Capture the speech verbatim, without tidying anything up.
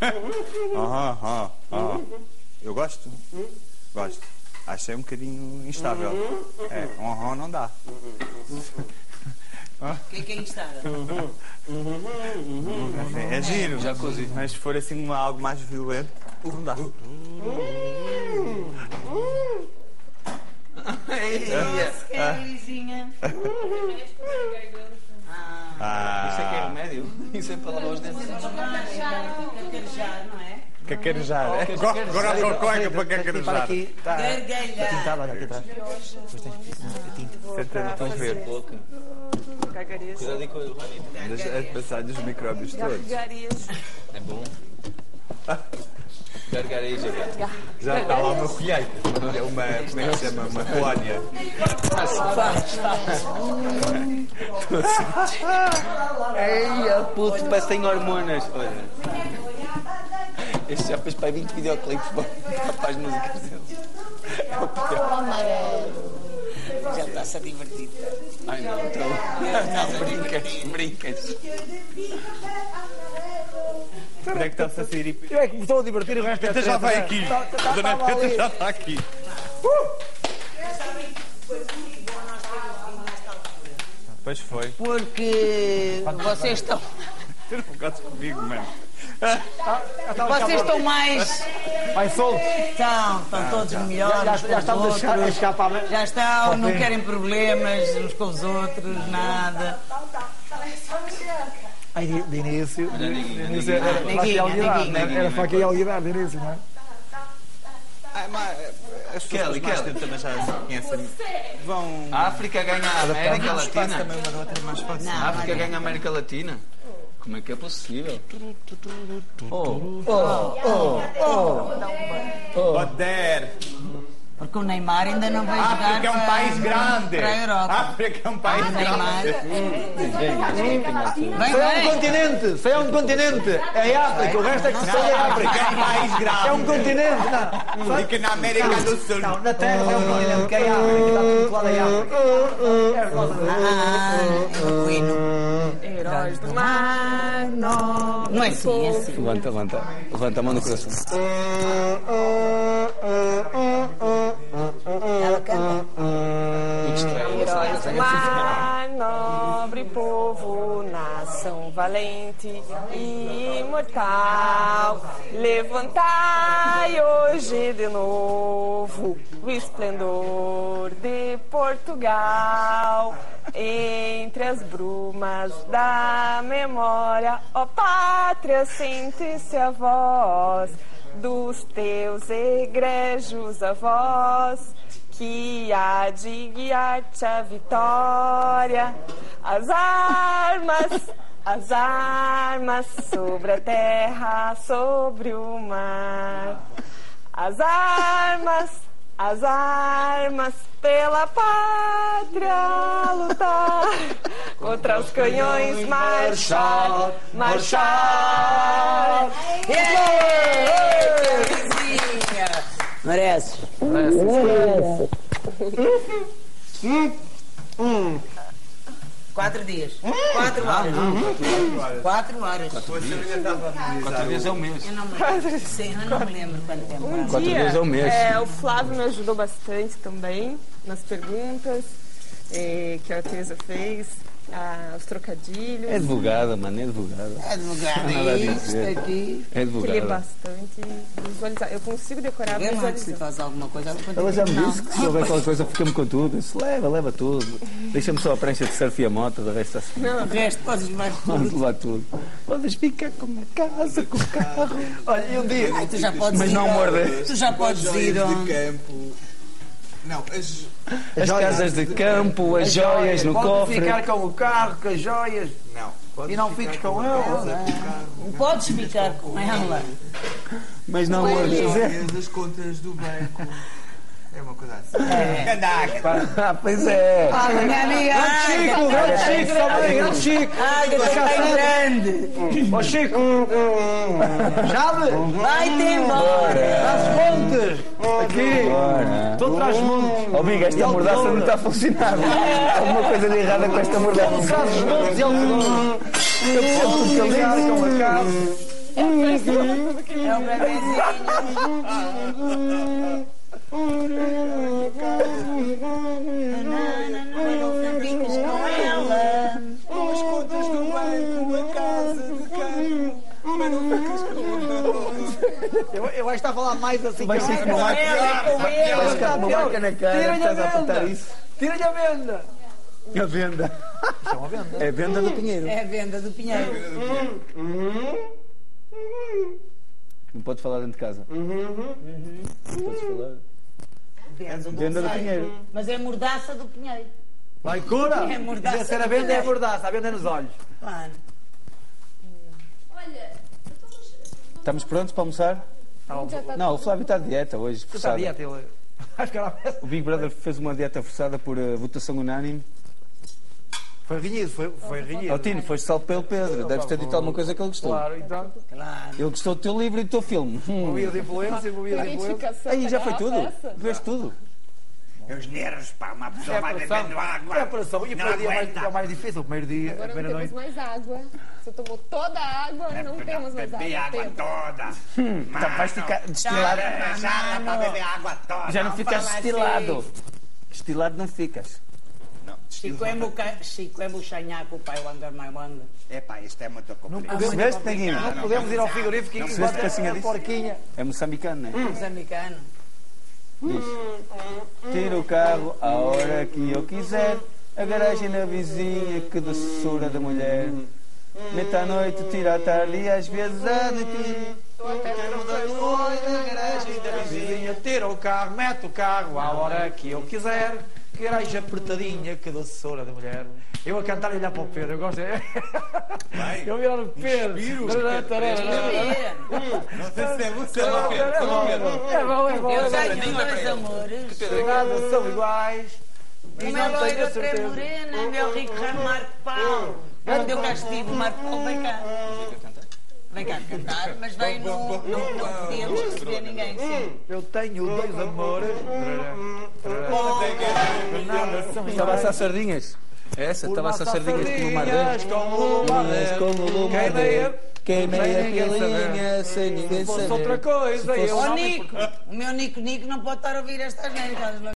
Aham, aham, aham. Eu gosto? Gosto. Achei um bocadinho instável. É, um aham não dá. O que é que é instável? É, é giro. Já cozi. Mas se for assim uma, algo mais violento, não dá. Nossa, que é lisinha. Ah. Isso é que é remédio? Isso é para lavar os dentes? Cacarejar, não é? Cacarejar. É. Agora a colega para cacarejar. Gargalhar. Olha aqui atrás. Depois tens a tinta. Senta, estão a ver. Boca. Gargarias. Cuidado aí com o Juanito. É de passar dos micróbios todos. Gargarias. É bom. Gargareja, cara. Já está lá uma colheita. É uma, como é que se chama? Uma colónia. Eia, puto, parece que tem hormonas. Olha. Este já fez para aí vinte videoclipes para as músicas dele. Já está-se a divertir. Ai não, então. Não, brincas, brincas. Onde é que está-se a sair? Eu é que me estou a divertir e o resto é Peta já vai aqui. A Dona Peta já está aqui. Pois foi. Porque vocês estão. Tu não gostas comigo, mano. Vocês estão mais. Vai solto. Estão, estão todos melhores. Já, uns com já os estamos a chegar, a outros. chegar para a... Já estão, não querem problemas uns com os outros, nada. Ai, de, de início. De, de início Neguinha, era neguinha, para aqui alguidar, neguinha, né? Era para aqui alguidar de início, não é? Ah, mas as pessoas Kelly, mais Kelly. tempo também já se conhecem. Vão. A África ganha a América Espaço Latina. também uma da outra mais fácil. A África ganha a América Latina. Como é que é possível? Oh, Poder. Porque o Neymar ainda não vai A jogar África é um para- país grande. para a Europa. A África é um país O Neymar. grande. Vem, Isso é um vem. continente, isso é um continente. É a África, o resto é que se sai a A África é África. um país grande. É um continente, não. Fica na América do Sul. Não, na Terra é um continente que é a África, está tudo colado em África. É por causa disso. Ah, é o hino. Heróis do mar, nós. Não é assim, é assim. Levanta, levanta. Levanta a mão no coração. Ela canta. Heróis do mar, nobre povo, nação valente e imortal. Levantai hoje de novo o esplendor de Portugal. Entre as brumas da memória, ó pátria, sente-se a voz dos teus egrejos avós, que há de guiar-te a vitória. As armas, as armas sobre a terra, sobre o mar. As armas, as armas pela pátria lutar. Contra os canhões marchar, marchar. Merece. Quatro dias. Quatro horas. Quatro horas. Quatro vezes é o mês. Eu não me lembro. Sim, eu não me lembro quanto tempo. Um Quatro dia, vezes é o mês. é, o Flávio me ajudou bastante também nas perguntas eh, que a Teresa fez, ah, os trocadilhos. É advogada, mano, é advogada. É advogado, Nada a é isto dizer. aqui. É Ele é advogada. bastante visualizar. Eu consigo decorar Alguém mais se visualizando. faz alguma coisa, ela pode Ela já me dizer disse que se houver qualquer coisa, fica-me com tudo. Eu disse, leva, leva tudo. Deixa-me só a prancha de surf e a moto, de resto assim. não. O resto podes levar Vamos tudo. levar tudo. Podes ficar com a casa, com o carro. Olha, e um dia... Ai, tu já podes Mas ir não ao- morder. Tu já podes ir de onde? campo. Não, as. As casas de campo, as joias no Pode cofre. ficar com o carro, com as joias. Não. Pode E não ficar fiques com a ela, casa, não é? com o carro. Não podes ficar com ela. Mas não mordes. As as contas do banco. É uma coisa assim. Ah, pois é. Ah, minha amiga. Chico, grande Chico, também, grande Chico. Ai, que eu estou grande. Ó Chico, sabe? Vai-te embora. Traz montes. Aqui. Ora. Tu traz montes. Ó, amiga, esta mordaça não está a funcionar. Há alguma coisa de errada com esta mordaça. Tu trazes montes e algodão. Eu preciso de ligar com a casa. É o bebezinho. Mas não fiques com ela. As contas do banco, a casa de campo. Mas não ficas com eu, eu acho que está a falar mais assim. Vai que ser eu- com uma ela, é com Vai ela. ficar com uma marca na cara. Tira-lhe a Estás a apontar venda. isso? Tira-lhe a venda. A venda. Isto é uma venda. É a venda do Pinheiro. É a venda do Pinheiro. Não pode falar dentro de casa. Não podes falar. Venda do Venda do Pinheiro. Mas é mordaça do Pinheiro. Vai, cura. É mordaça. Se ser a venda é a mordaça. A venda é nos olhos. Claro. Estamos prontos para almoçar? Não, o Flávio está de dieta hoje. Você está a forçada. dieta, ele. Acho que era O Big Brother fez uma dieta forçada por uh, votação unânime. Foi renhido, foi, foi renhido. Ó Tino, foste salvo pelo Pedro. Deves ter dito alguma coisa que ele gostou. Claro, então. Claro. Ele gostou do teu livro e do teu filme. Hum. Movia de influência, movia de influência. Aí já foi tudo. Vês tudo. Os nervos, pá, uma pessoa É vai pressão. bebendo água. É pressão. E o Não primeiro dia é mais, aguenta. é mais difícil. O primeiro dia, a Agora não primeira temos noite. mais água. Você tomou toda a água, não temos mais Beber água. água Temos. toda. Tá, vais ficar destilado. Já para beber água toda. Já não ficas fala destilado. assim. Destilado não ficas. Não, Chico é buca- Chico é buchanhaco, o pai wanga, my wanga. epá, isto é muito complicado. Percebeste, Neguinho? Não podemos ir ao frigorífico e Percebeste o que a enquanto senhora a disse? porquinha. É moçambicano, não é? Moçambicano. Diz. Tira o carro a hora que eu quiser. A garagem na vizinha, que doçura da mulher. Mete à noite, tira à tarde e às vezes à noite. Vizinha, tira o carro, mete o carro à hora que eu quiser. Que garagem apertadinha, que doçura da mulher. Eu a cantar e olhar para o Pedro, eu gosto. Eu virar o Pedro. Não sei se é você É ou bom, é bom, é bom. Eu é bom. tenho dois amores. Nada são iguais. E Um é não tenho loiro, a outro é certeza. morena. E meu rico ramo Marco Paulo. Onde eu cá estive, Marco Paulo, vem cá. Vem cá cantar, mas vem no... Não, não podíamos receber ninguém, sim. Eu tenho dois amores. Nada são Estava a iguais. assar sardinhas. É essa? Estava a assar sardinhas com o mar Sardinhas dentro. com o lumadeiro. Com o Queimei a- Queimei sem a ninguém pilinha sem ninguém Se fosse saber. outra coisa, Se fosse- eu Ó não me- Nico, o meu Nico Nico não pode estar a ouvir estas neiras.